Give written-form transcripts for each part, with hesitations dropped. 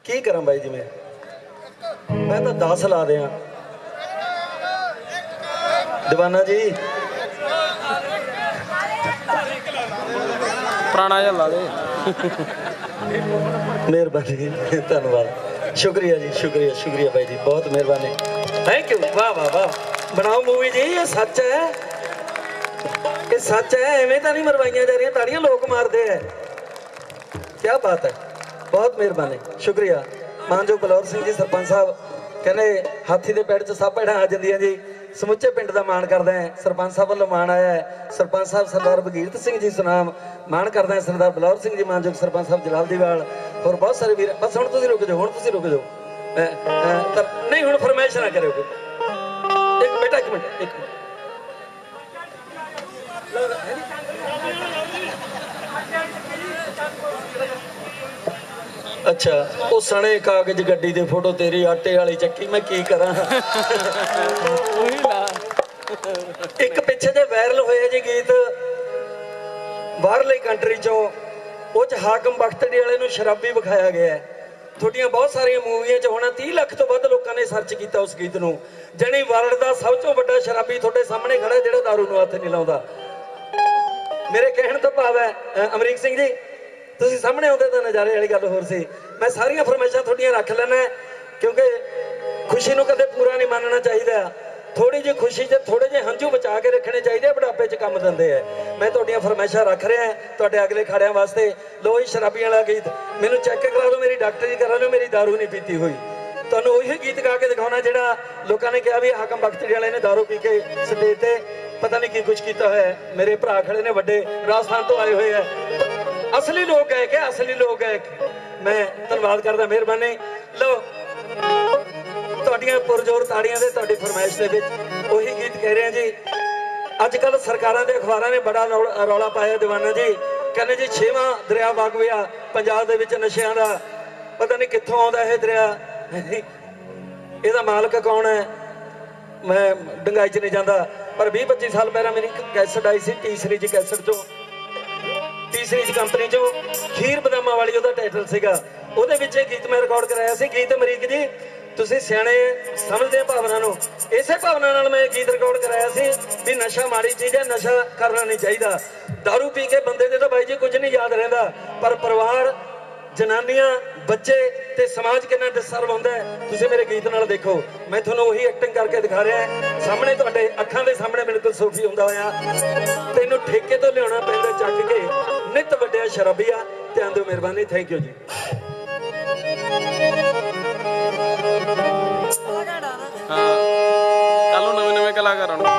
की करा बाई जी मैं तो 10 ला दिया दीवाना जी पुराना जिहा ला दे मेहरबानी धन्यवाद शुक्रिया जी शुक्रिया शुक्रिया भाई जी बहुत मेहरबानी थैंक यू वाह वाह वाह बनाओ मूवी जी ये सच है ये सच है एवें तो नहीं मरवाइया जा रही ताड़ियां लोग मारते हैं क्या बात है बहुत मेहरबानी शुक्रिया मानजोग बलौर सिंह जी सरपंच साहब कहने हाथी के पेड़ च सब भैड़ा आ जांदियां जी समुचे पिंड का माण करते हैं सरपंच साहब वालों माण आया है सरपंच साहब सरदार बगीरत सिंह जी सुनाम माण करते हैं सरदार बलौर सिंह जी मानजोग सरपंच साहब जलालदीवाल और बहुत सारे वीर बस हुण तुसीं रुक जाओ हुण तुसीं रुक जाओ नहीं हुण फरमाइश ना करो एक बेटा एक मिनट अच्छा वो सने कागज गड्डी दे फोटो तेरी आटे वाली चक्की मैं की करा एक पिछे जे वायरल होया जी गीत बाहरली कंट्री चो वो च हाकम बख्तड़ी वाले नूं शराबी विखाया गया है थोड़ियां बहुत सारिया मूवियां च होना 30 लाख तो वध लोगों ने सर्च किया उस गीत नूं जणी वर्ल्ड का सब तो बड़ा शराबी थोड़े सामने खड़ा जिहड़ा दारू नूं हत्थ नहीं लाउंदा मेरे कहण तो भाव है अमरीक सिंह जी तुसीं सामने आउंदे तां नज़ारे वाली गल होर सी मैं सारियां फरमाइशां थोड़ियां रख लैना क्योंकि खुशी नूं कदे पूरा नहीं मानना चाहिए थोड़ी जी खुशी च थोड़े जे हंझू बचा के रखने चाहिए बुढ़ापे च काम दिंदे है मैं तुहाडियां फरमाइशां रख रहा तुहाडे अगले खड़ियां वास्ते लो ही शराबी वाला गीत मैनूं चेक करा दो मेरी डॉक्टरी करा लो मेरी दारू नहीं पीती हुई तुहानूं उही गीत गा के दिखाउणा जिहड़ा लोकां ने कहा भी हाकम बख्तड़ी वाले ने दारू पी के स्टेज ते पता नहीं की कुछ कीता होया मेरे भरा खड़े ने वड्डे राजस्थान तो आए हुए है असली लोग गायक है असली लोग गायक मैं धन्यवाद करदा मेहरबानी लो ਤੁਹਾਡੀਆਂ ਪੁਰਜੋਰ ਤਾੜੀਆਂ ਦੇ ਤੁਹਾਡੀ ਫਰਮਾਇਸ਼ ਦੇ ਵਿੱਚ ਉਹੀ ਗੀਤ ਕਹਿ ਰਹੇ ਹਾਂ ਜੀ ਅੱਜ ਕੱਲ ਸਰਕਾਰਾਂ ਦੇ ਅਖਬਾਰਾਂ ਨੇ ਬੜਾ ਰੌਲਾ ਪਾਇਆ ਦੀਵਾਨਾ ਜੀ ਕਹਿੰਦੇ ਜੀ 6ਵਾਂ ਦਰਿਆ ਵਗ ਗਿਆ ਪੰਜਾਬ ਦੇ ਵਿੱਚ ਨਸ਼ਿਆਂ ਦਾ ਪਤਾ ਨਹੀਂ ਕਿੱਥੋਂ ਆਉਂਦਾ ਇਹ ਦਰਿਆ ਇਹਦਾ ਮਾਲਕ ਕੌਣ ਹੈ ਮੈਂ ਡੰਗਾਈ 'ਚ ਨਹੀਂ ਜਾਂਦਾ ਪਰ 20-25 ਸਾਲ ਪਹਿਲਾਂ ਮੇਰੀ ਕੈਸਟ ਆਈ ਸੀ ਤੀਸਰੀ ਜੀ ਕੈਸਟ 'ਚੋਂ तीसरी कंपनी चो खीर बदामा वाली ओदा टाइटल सीगा ओदे विच गीत मैं रिकॉर्ड कराया सी गीत अमरीक जी तुसीं सियाणे समझदे भावना नूं इसे भावना नाल मैं गीत रिकॉर्ड कराया सी भी नशा माड़ी चीज़ है नशा करना नहीं चाहिए दारू पी के बंदे दे तो बाई जी कुछ नहीं याद रहिंदा पर परिवार जनानियां बच्चे ते समाज कितना डिस्टर्ब होंदा है तुसीं मेरे गीत नाल देखो मैं तुहानूं वही एक्टिंग करके दिखा रहा सामने तुहाडे अखां दे सामने बिल्कुल सूफी हुंदा होया तैनूं ठेके तो लियाउणा पैंदा चक के नित वड्डिया शराबीआ ध्यान दिओ मेहरबानी थैंक यू जी कल नवे नवे कलाकार आउणगे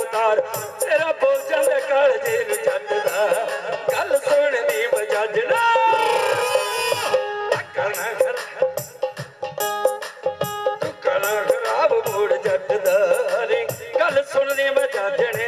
ਤਾਰ ਤੇਰਾ ਬੋਲ ਜਾਂਦਾ ਕਾਲਜੇ ਨੂੰ ਛੱਡਦਾ ਗੱਲ ਸੁਣਦੀ ਮਜਾਜਣਾ ਕਣਾ ਖਰਾਬ ਮੋੜ ਜੱਟਦਾ ਨੀ ਗੱਲ ਸੁਣਦੀ ਮਜਾਜਣੇ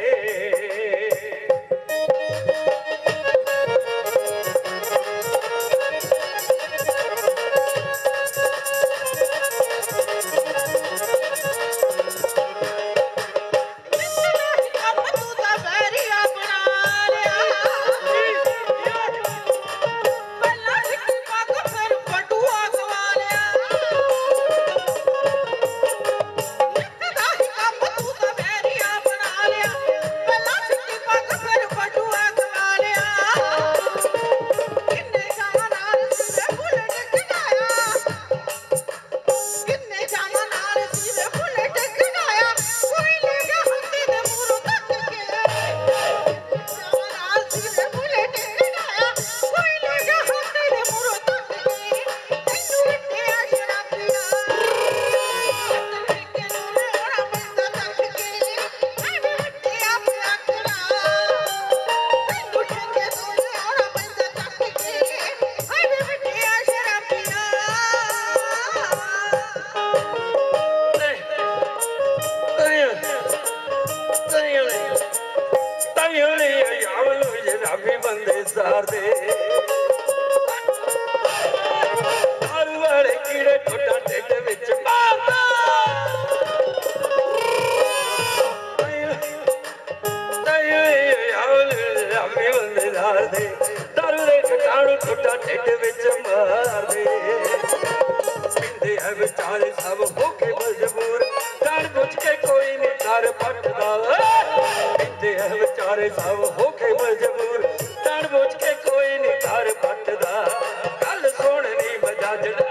ਦਾਰੂ ਦੇ ਕਟਾਣੂ ਠੁੱਡਾ ਢਿੱਡ ਵਿੱਚ ਮਾਰਦੇ ਪਿੰਦੇ ਹੈ ਵਿਚਾਰੇ ਸਭ ਹੋ ਕੇ ਮਜਬੂਰ ਜਾਣ ਬੁੱਝ ਕੇ ਕੋਈ ਨਹੀਂ ਘਰ ਪੱਟਦਾ ਪਿੰਦੇ ਹੈ ਵਿਚਾਰੇ ਸਭ ਹੋ ਕੇ ਮਜਬੂਰ ਜਾਣ ਬੁੱਝ ਕੇ ਕੋਈ ਨਹੀਂ ਘਰ ਪੱਟਦਾ ਗੱਲ ਸੁਣਨੀ ਮਜਾਜਣਾ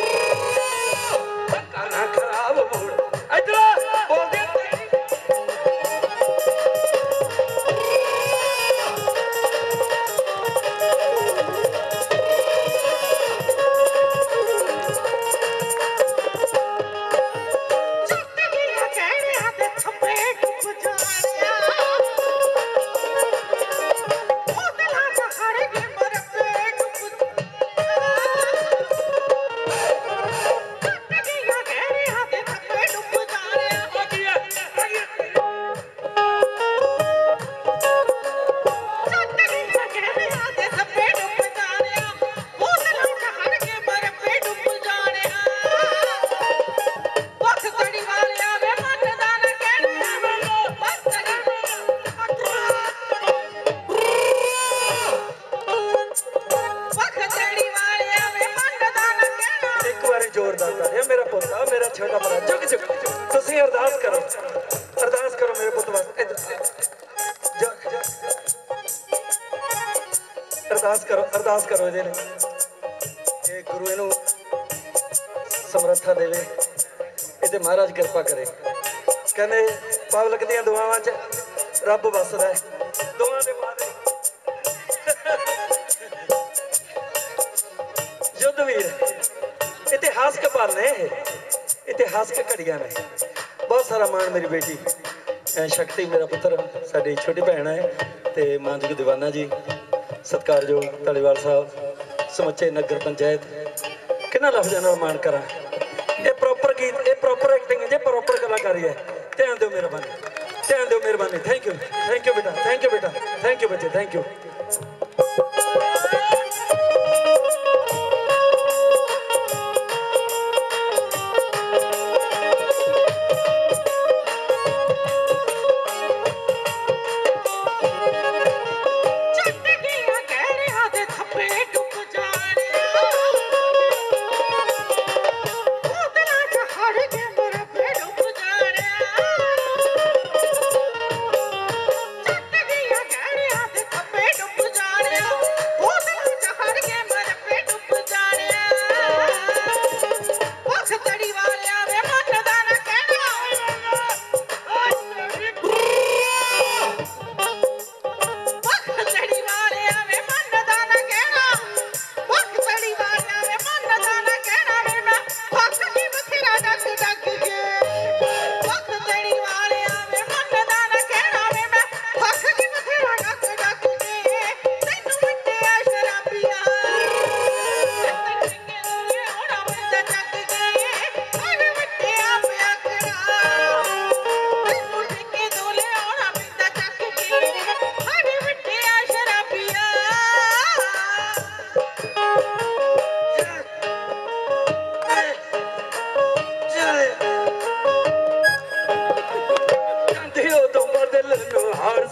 ਕਾਨਾ ਖਰਾਬ ਮੂਡ ਇਧਰ ਬੋਲਦੇ मेरा पुत्ता मेरा छोटा भरा झुक झुक तुसी अरदास करो मेरे पुत्त वास्ते अरदास करो जे ये गुरु इनू समर्था देवे इते महाराज कृपा करे कहने पब्लिक दी दुआवां च रब वसदा है दुआ दे बाद युद्धवीर इतिहास के पल ने इतिहास के घड़ियां ने बहुत सारा मान मेरी बेटी शक्ति मेरा पुत्र साडी छोटी भैन है ते मानजोग दीवाना जी सत्कारयोग धालीवाल साहब समुचे नगर पंचायत किन्ना लफ्ज़ां नाल मान करा ये प्रॉपर गीत ये प्रॉपर एक्टिंग जे प्रॉपर कलाकारी है ध्यान दो मेहरबानी थैंक यू बेटा थैंक यू बच्चे थैंक यू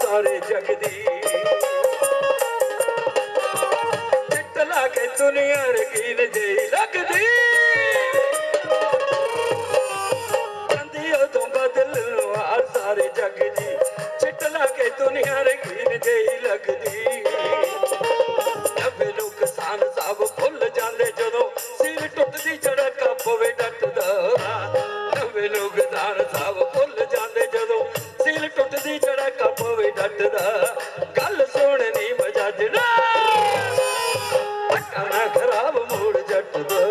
ਸਾਰੇ ਜਗ ਦੀ ਚਿੱਟ ਲਾ ਕੇ ਦੁਨੀਆ ਰੰਗੀਨ ਜਿਹੀ ਲੱਗਦੀ ਜਾਂਦੀ ਉਦੋਂ ਬਦਲ ਨੂੰ ਹਾਰ ਸਾਰੇ ਜਗ ਦੀ ਚਿੱਟ ਲਾ ਕੇ ਦੁਨੀਆ ਰੰਗੀਨ ਜਿਹੀ ਲੱਗਦੀ ਨਵੇਂ ਲੋਕ ਕਿਸਾਨ ਸਭ ਭੁੱਲ ਜਾਂਦੇ ਜਦੋਂ ਸਿਰ ਟੁੱਟਦੀ ਝੜਕਾ ਪਵੇ ਡੱਟਦਾ ਨਵੇਂ ਲੋਕ ਕਿਸਾਨ ਸਭ ਭੁੱਲ ਜਾਂਦੇ ਜਦੋਂ ਸਿਰ ਟੁੱਟਦੀ ਝੜਕਾ ਪਵੇ ਡੱਟਦਾ ਗੱਲ ਸੁਣਨੀ ਮਜਾਜਣਾ ਟੱਕਣਾ ਖਰਾਬ ਮੂਡ ਜੱਟ ਦਾ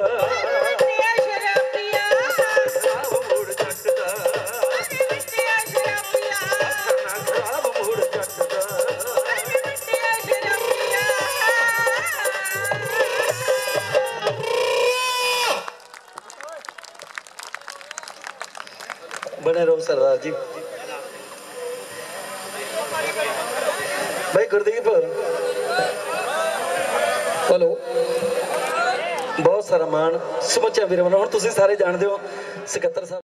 बने रहो सरदार जी। भाई गुरदीप हेलो बहुत सारा मान समੁੱਚਾ ਵੀਰ ਹੁਣ ਤੁਸੀਂ ਸਾਰੇ ਜਾਣਦੇ ਹੋ ਸਕੱਤਰ ਸਾਹਿਬ